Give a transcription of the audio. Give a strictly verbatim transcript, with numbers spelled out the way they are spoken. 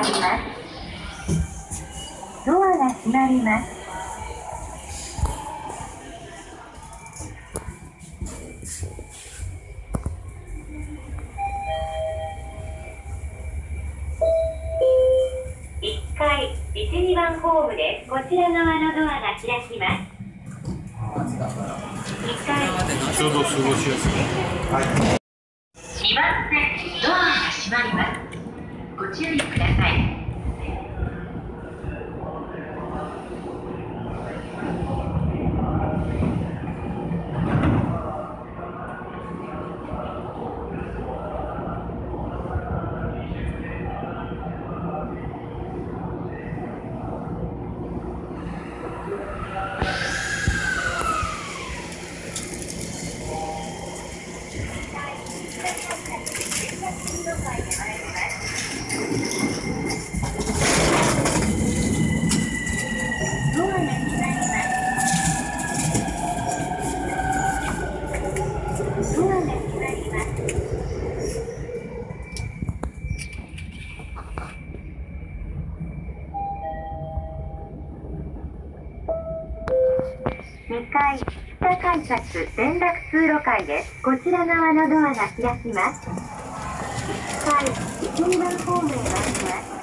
ります。ドアが閉まります。いっかいいち、にばんホームです。こちら側のドアが開きます。にかいちょうど過ごしやすい。はい。 にばん線ドアが閉まります。ご注意ください。にかい北改札連絡通路階です。こちら側のドアが開きます。いっかいいち、にばんホームへ参ります。